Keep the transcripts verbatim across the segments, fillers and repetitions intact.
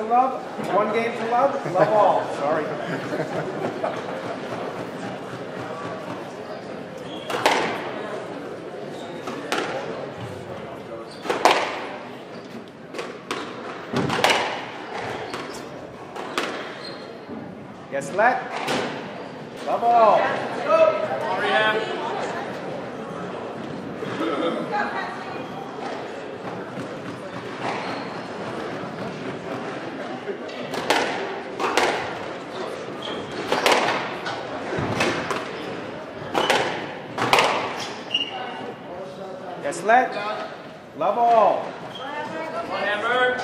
love, one game to love, love all. Sorry. Yes, let. Love all. Reeham. Yes, let. Love all. Hammer.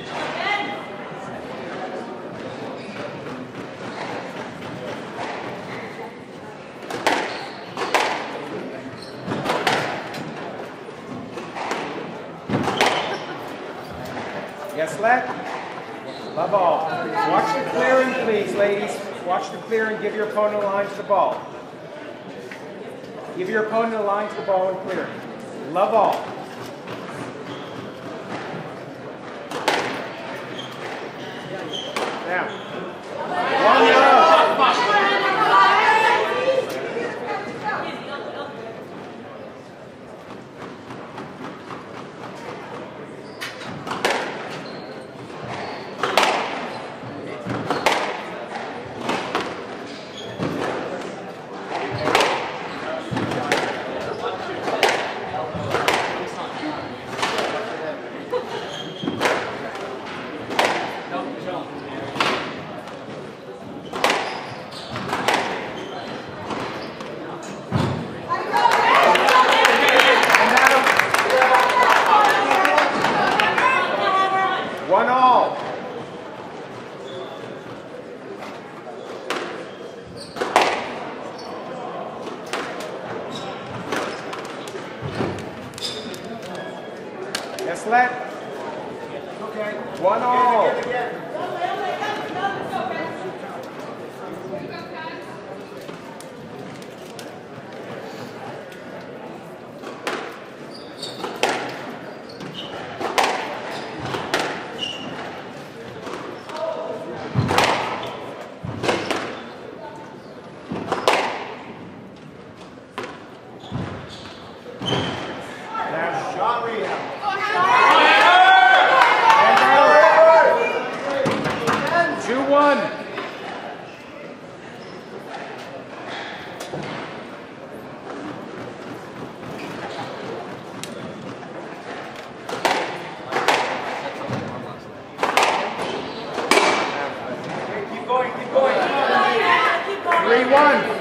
Yes, let. Love all. Watch the clearing, please, ladies. Watch the clearing. Give your opponent a line to the ball. Give your opponent a line to the ball and clear. Love all. Now, one love. One all. Yes, let. Okay. One all. three one.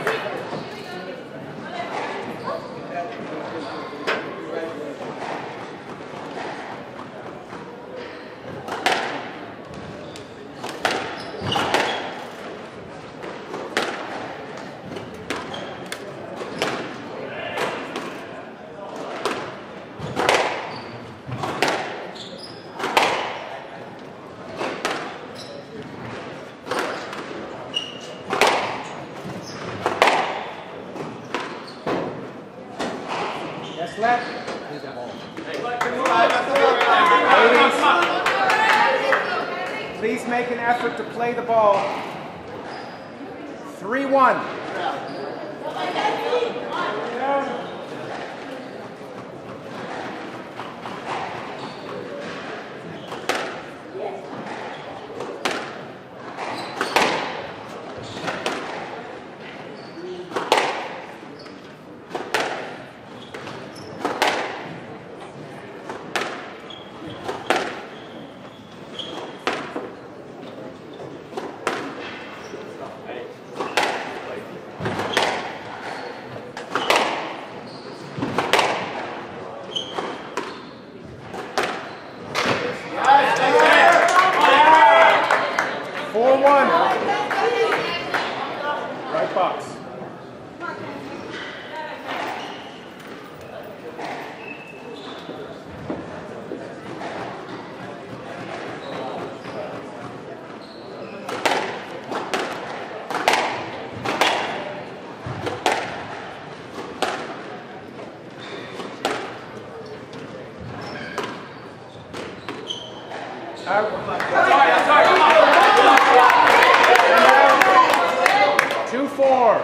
Yes, left. Ladies, please make an effort to play the ball. three one. four one. Right box. Out. four.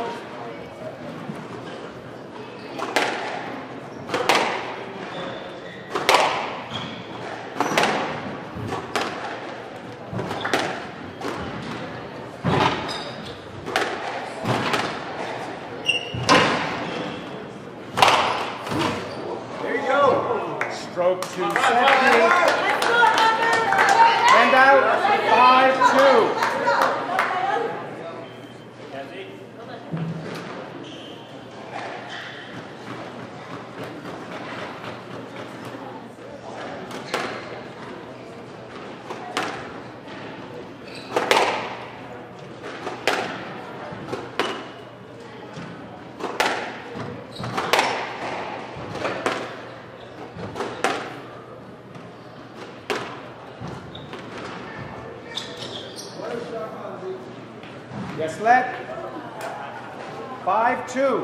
Stroke to Sedky. And out, five two. Yes, let. Five two.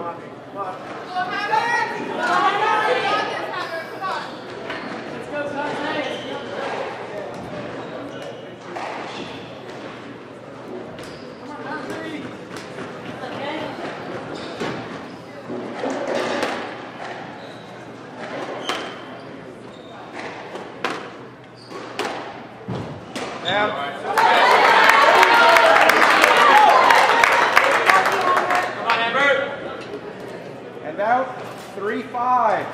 Now. And out, three five.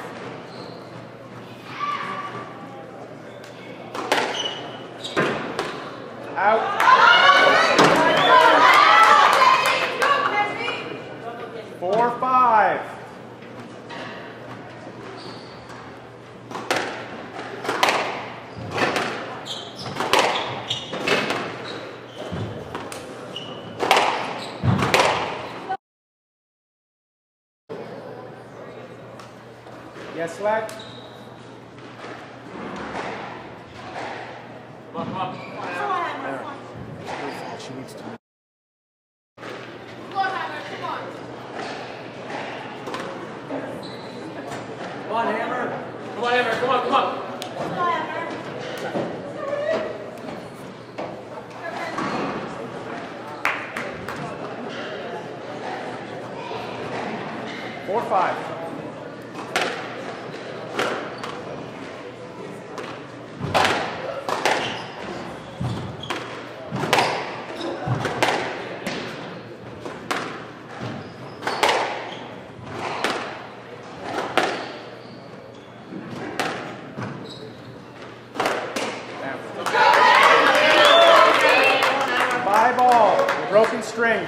Out. Four five. Yes, let. Come on, come on. She needs to. Come on, Hammer, come on. Come on, Hammer. Come on, Hammer, come on, come on. Come on, Hammer. Four five. Five all, broken string.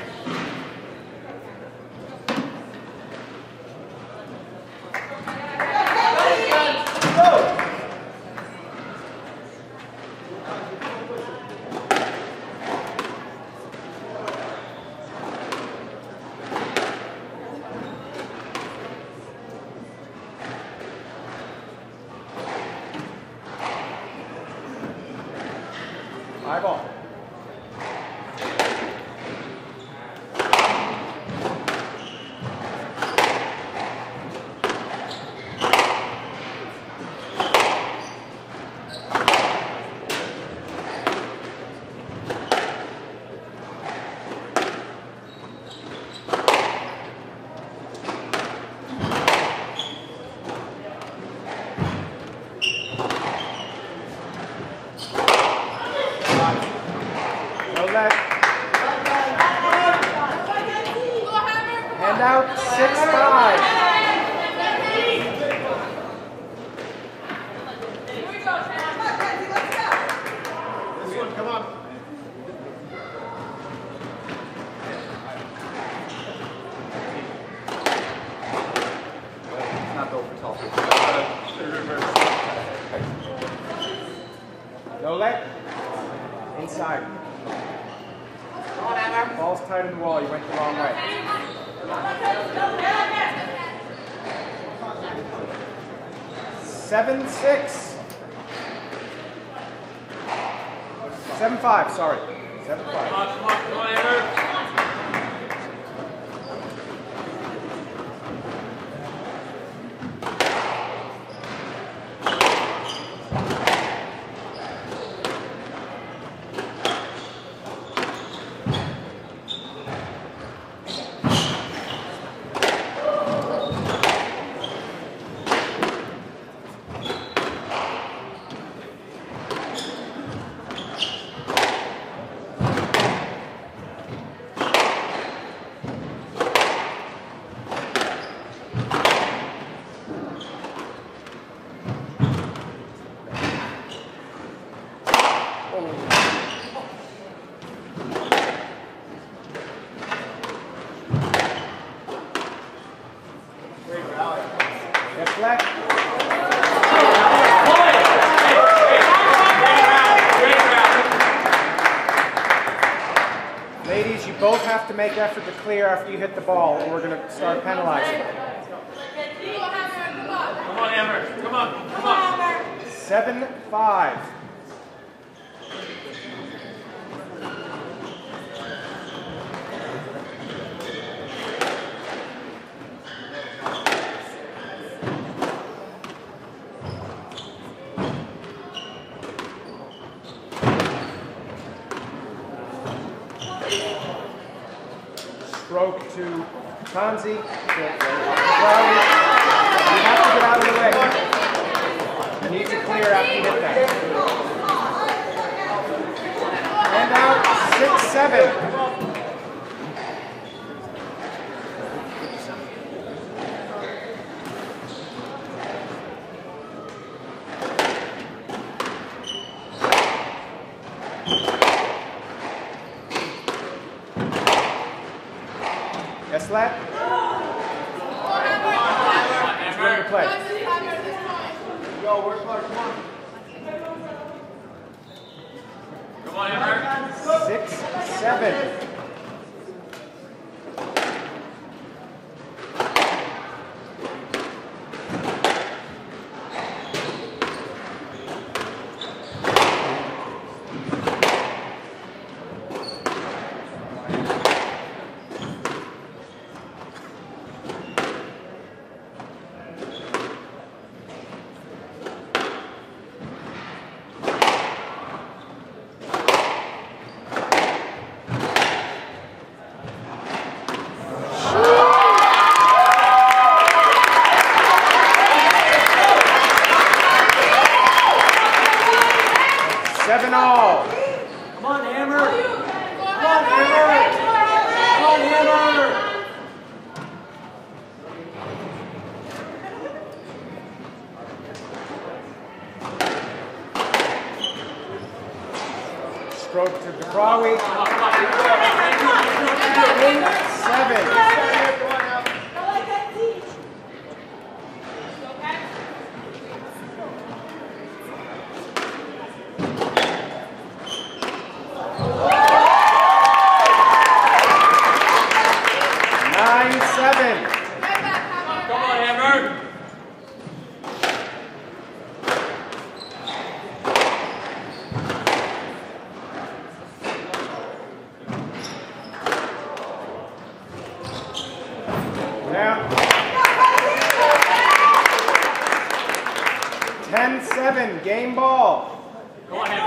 Five all. And out six five. Here we go, this one, come on. It's not over top. No let. Inside. Ball's tight in the wall. You went the wrong way. Seven six. Seven five. Sorry. Seven five. Come on, come on, come on, Hammer. to make effort to clear after you hit the ball, or we're going to start penalizing. Come on, Hammer. Come on. Come on. seven five. Stroke to Kanzy. You have to get out of the way. You need to clear after you hit that. And out, six seven. Yes, lad? It's ready to play. Go, work hard, come on. Come on, Hammer. Six, seven. Seven all. Come on, Hammer. Come on, Hammer. Come on, Hammer. Stroke to Defrawy. Eight, seven. Nine, seven. Come on, Hammer. Now. ten seven, game ball. Come on, Hammer.